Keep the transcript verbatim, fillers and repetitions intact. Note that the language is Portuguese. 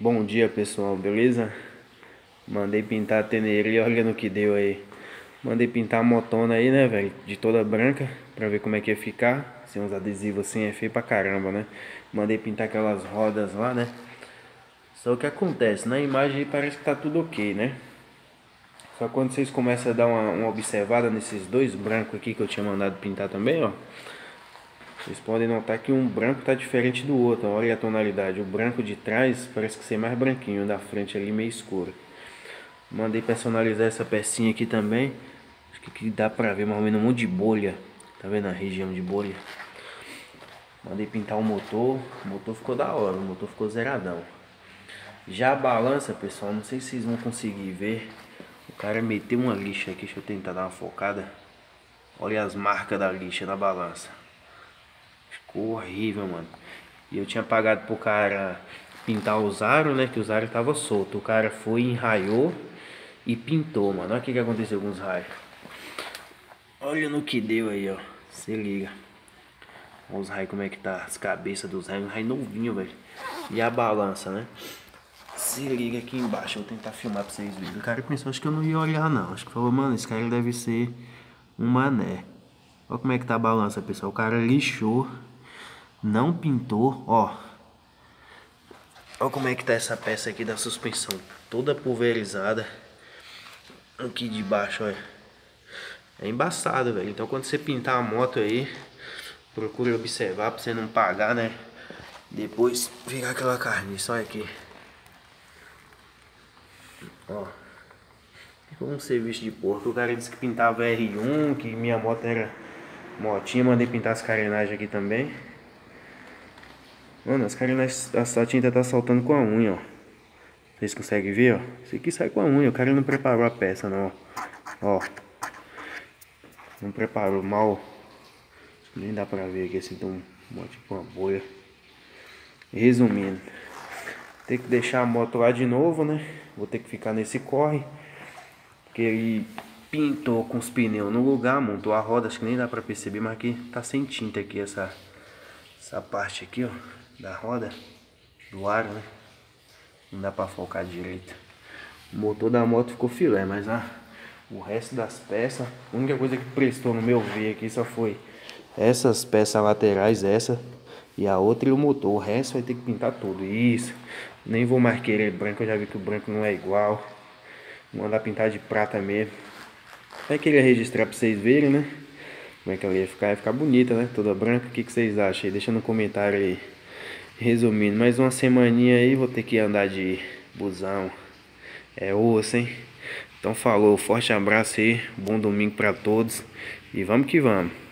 Bom dia, pessoal, beleza? Mandei pintar a Teneria, olha no que deu aí. Mandei pintar a motona aí, né, velho? De toda branca, pra ver como é que ia ficar. Sem uns adesivos assim é feio pra caramba, né? Mandei pintar aquelas rodas lá, né? Só que acontece, na imagem parece que tá tudo ok, né? Só quando vocês começam a dar uma, uma observada nesses dois brancos aqui que eu tinha mandado pintar também, ó. Vocês podem notar que um branco tá diferente do outro, ó. Olha a tonalidade. O branco de trás parece que ser mais branquinho, o da frente ali meio escuro. Mandei personalizar essa pecinha aqui também. Acho que aqui dá pra ver mais ou menos um monte de bolha. Tá vendo a região de bolha? Mandei pintar o motor. O motor ficou da hora, o motor ficou zeradão. Já a balança, pessoal, não sei se vocês vão conseguir ver. O cara meteu uma lixa aqui, deixa eu tentar dar uma focada. Olha as marcas da lixa na balança. Ficou horrível, mano. E eu tinha pagado pro cara pintar os aros, né? Que os aros tava solto. O cara foi, enraiou e pintou, mano. Olha o que, que aconteceu com os raios. Olha no que deu aí, ó. Se liga. Olha os raios como é que tá. As cabeças dos raios. Um raio novinho, velho. E a balança, né? Se liga aqui embaixo. Eu vou tentar filmar pra vocês verem. O cara pensou, acho que eu não ia olhar, não. Acho que falou, mano, esse cara deve ser um mané. Olha como é que tá a balança, pessoal. O cara lixou. Não pintou, ó. Olha como é que tá essa peça aqui da suspensão. Toda pulverizada. Aqui de baixo, olha. É embaçado, velho. Então quando você pintar a moto aí, procure observar pra você não pagar, né? Depois ficar aquela carniça, olha aqui. Ó. Ficou um serviço de porco. O cara disse que pintava R um, que minha moto era motinha. Mandei pintar as carenagens aqui também. Mano, as carenagens, a tinta tá saltando com a unha, ó. Vocês conseguem ver, ó? Isso aqui sai com a unha. O cara não preparou a peça, não, ó. Ó. Não preparou mal. Nem dá pra ver aqui assim, tem um, tipo uma bolha. Resumindo, tem que deixar a moto lá de novo, né? Vou ter que ficar nesse corre. Porque ele pintou com os pneus no lugar, montou a roda, acho que nem dá pra perceber, mas aqui tá sem tinta aqui essa, essa parte aqui, ó, da roda, do aro, né? Não dá pra focar direito. O motor da moto ficou filé, mas ah, o resto das peças, a única coisa que prestou no meu ver aqui só foi essas peças laterais, essa e a outra e o motor. O resto vai ter que pintar tudo. Isso, nem vou mais querer branco, eu já vi que o branco não é igual. Vou mandar pintar de prata mesmo. Vai querer registrar pra vocês verem, né? Como é que ela ia ficar? Ia ficar bonita, né? Toda branca. O que, que vocês acham aí? Deixa no comentário aí. Resumindo, mais uma semaninha aí, vou ter que andar de busão. É osso, hein? Então falou, forte abraço aí, bom domingo pra todos e vamos que vamos.